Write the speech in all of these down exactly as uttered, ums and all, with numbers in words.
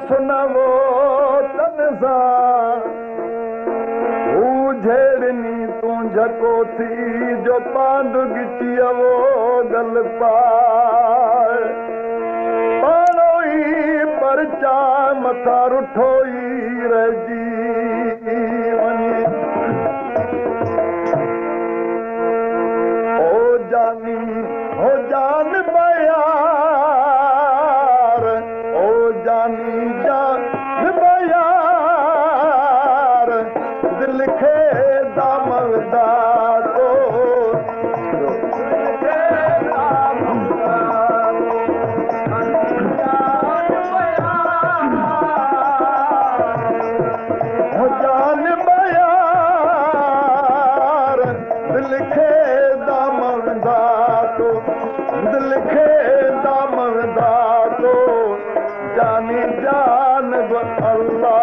सुनवो तनसा झेड़नी तूं झको थी जो पांद गिचियवो गल पाए पाणो ई परचा मथा रुठो ई रहिजी वञे ओ जानी हो जान बयार ओ जानी जान बयार दिल खे दामदा तो जान बयार दिल खे दामदा तो दिल खे दामदा तो जानी जान अल्लाह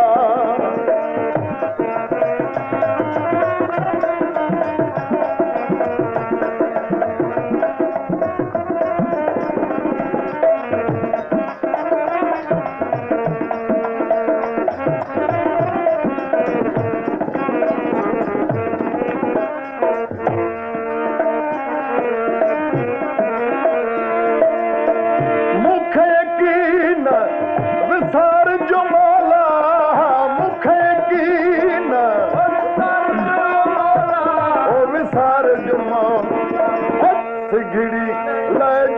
विसार जो मौला मुखे कीन ओ विसार जो मौला हथ घिड़ी लज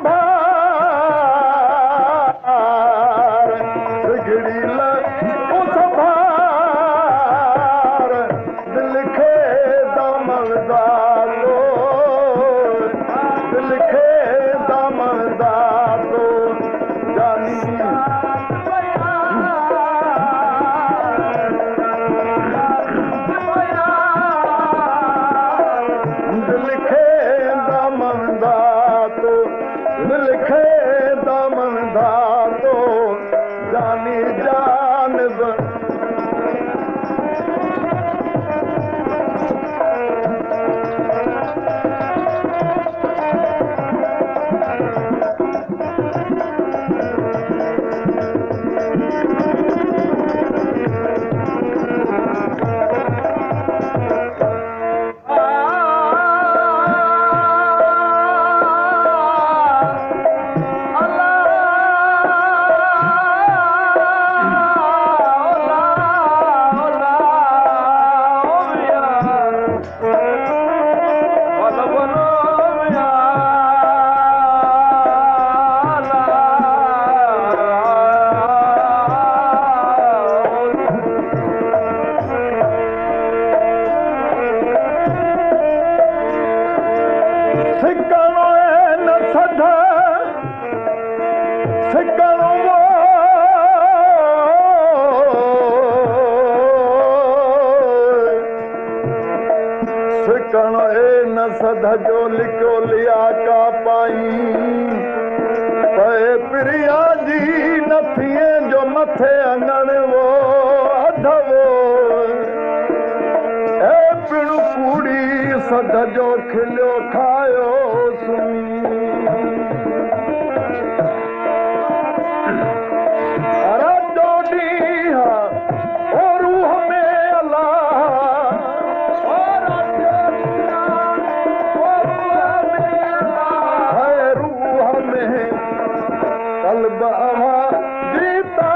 संभार घिड़ी लज संभार दिल खे दामदा तो दिल खे दामदा तो जानी जानी जान सद जो लिखो लिया का पाई पे प्रिया जी नथिए जो मथे अंगण वो अधवो ए पिणु कूड़ी सद जो खिलियो खायो सुनी रातो ॾींहुं ओ रूह में कल्ब आवा जीता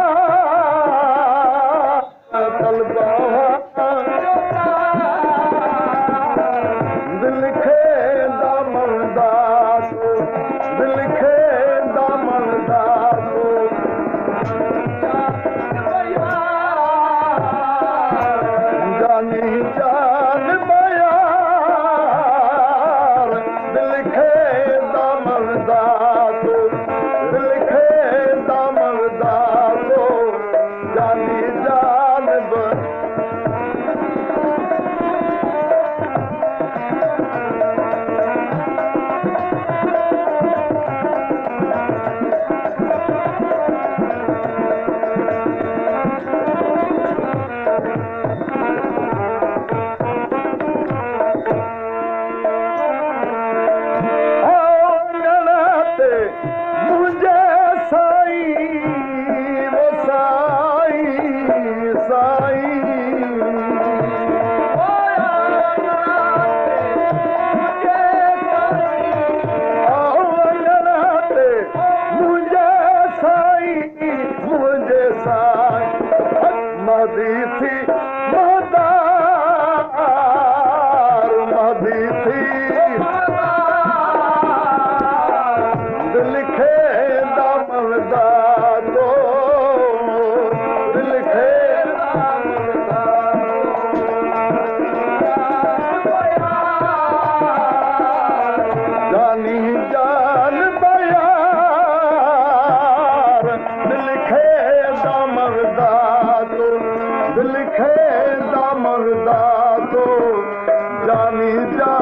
कल्ब आवा दिल खे दामन महदी थी महदार महदी थी दिल खे दामदा तो दिल खे जानी जान बयार दिल खे दामदा तो दिल खे दामदा तो जानी जान